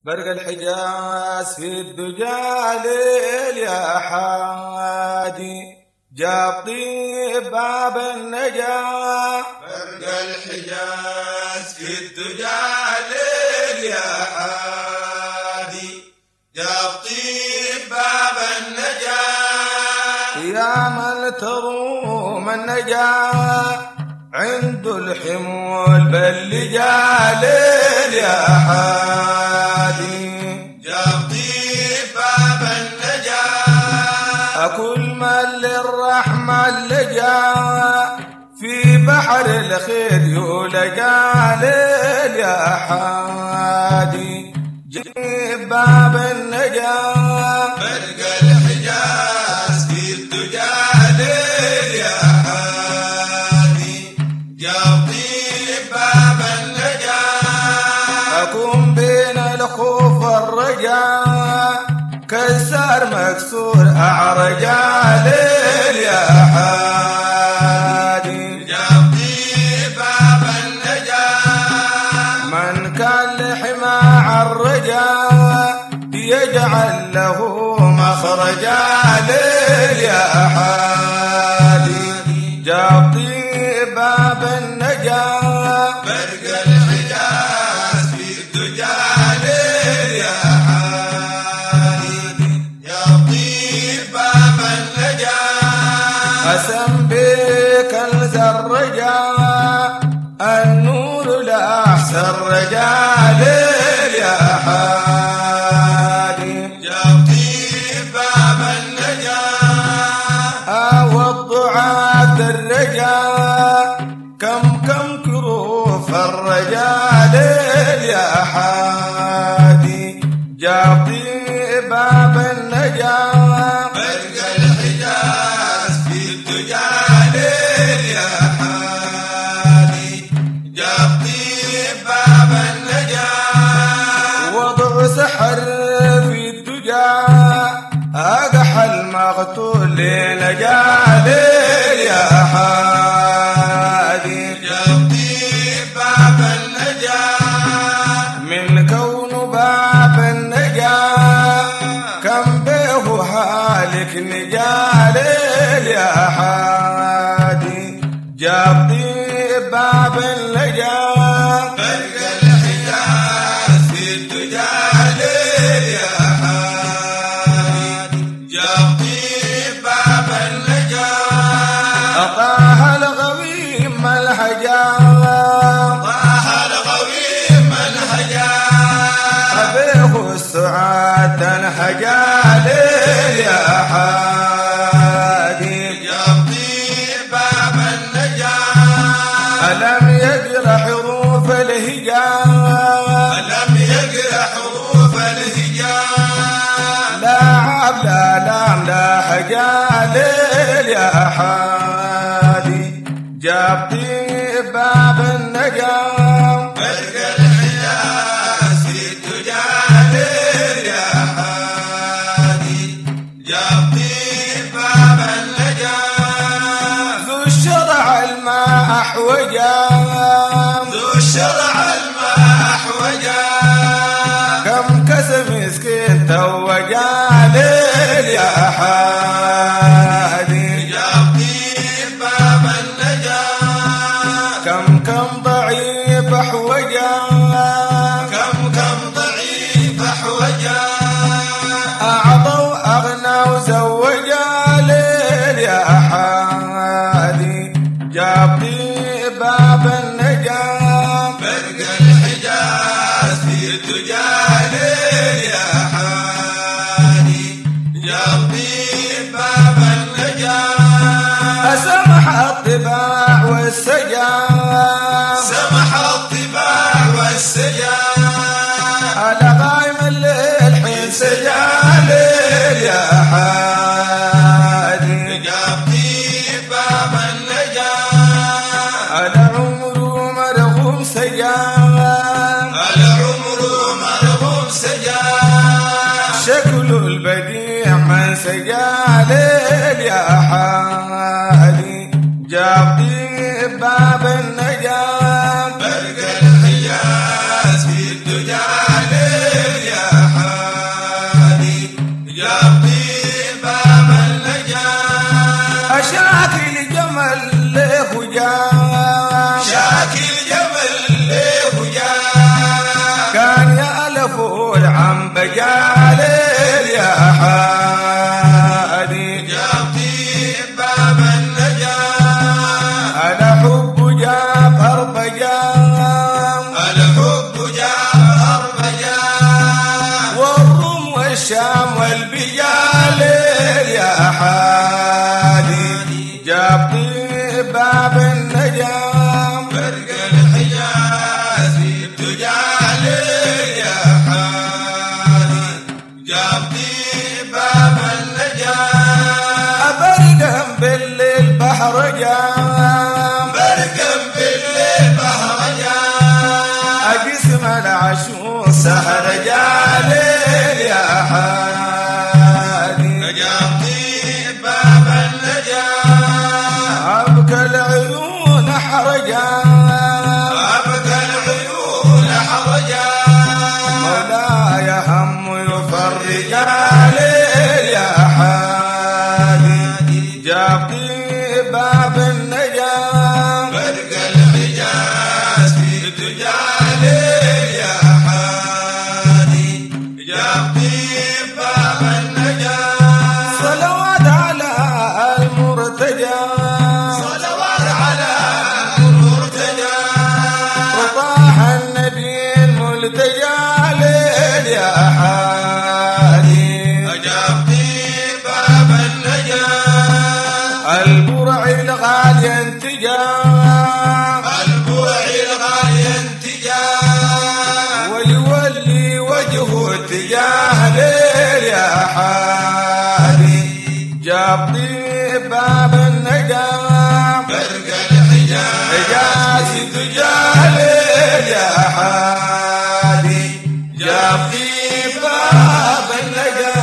برق الحجاز في الدجى ليل يا حادي جاب طيب باب النجاة. برق الحجاز في الدجى ليل يا حادي جاب طيب باب النجاة. يا من تروم النجاة عند الحمول باللجا ليل يا حادي جاب طيب باب النجاة. كل من للرحمة لجا في بحر الخير يولقى ليل يا حادي جيب باب النجاة. برق الحجاز في الدجى ليل يا حادي جاب طيب باب النجاة. أكون بين الخوف والرجاء كسر مكسور أعرجا ليل يا حادي جاب طيب باب النجاة. من كان لحما الرجاء يجعل له مخرجا ليل يا حادي جاب طيب باب النجاة. برق الحجاز في الدجى ليل يا حادي جاب طيب باب النجاة. أسم بك الرجاء النور لأحسن رجاء ليل يا حادي جاب طيب باب النجاة. والضعاف الرجاء كم كروف الرجاء ليل يا حادي جاب طيب باب النجاة. برق الحجاز في الدجى ليل يا حادي جاب طيب باب النجاة. وضع سحر في الدجى أقح المقتول لنجا ليل يا حادي جاب طيب باب النجاة. من كون باب النجاة كم به هالك نجا ليل يا حادي جاب طيب باب النجاة. برق الحجاز في الدجى ليل يا حادي جاب طيب باب النجاة. أطاه الغويم الحجاة طه الغويم الحجاة. أبيه السعاد تنحجا ليل يا حادي جاب طيب باب النجاة. ألم يقرأ حروف الهجاء لم يقرأ حروف الهجاء. لا عاب لا لام لا حجا ليل يا حادي جاب طيب باب النجاة. برق الحجاز في الدجى ليل يا حادي جاب طيب باب النجاة. ذو الشرع الماء أحوجا ذو الشرع الماء أحوجا. كم كسب مسكين توجا ليل يا حادي جاب طيب باب النجاة. كم ضعيف أحوجا كم ضعيف أحوجا. أعطى وأغنى وزوجا ليل يا حادي جاب طيب باب النجاة. برق الحجاز في الدجى ليل يا حادي جاب طيب باب النجاة. أسمح الطباع والسجا سمح الطباع والسجا. على قايم الليل حين سجا ليل يا حادي جاب طيب باب النجاة. على عمره مرغوم سجا العمر مرغوم سجا. شكل البديع من سجا ليل يا حادي جاب طيب باب النجاة. برق الحجاز في الدجى ليل يا يقول عن بجاليل يا حادي جاب طيب باب النجاة أنا حب جعفر بجام الحب جاب رجاء والروم والشام والبجاليل يا حادي جاب طيب باب النجام برق الحجاز تجاليل يا حادي جاب طيب باب النجاة برقم بالليل بحر جام بركب بالليل بحر جاء أقسم العشوق سهر جاليل يا حادي جاب طيب باب النجاة أبكى العيون حرجام أبكى العيون حرجا مولاي هم يفرج عليه يا حادي جاب طيب باب النجاة برق الحجاز تجاليل يا حادي جاب طيب باب النجاة صلوات على المرتجى صلوات على المرتجى وطاح النبي الملتجى ليل يا حادي جاب طيب باب النجاة البرع الغالي انتجى البوع الغالي انتجاه ويولي وجهه اتجاه ليل يا حادي جاب طيب باب النجاة برق الحجاز حجاز تجاه ليل يا حادي جاب طيب باب النجاة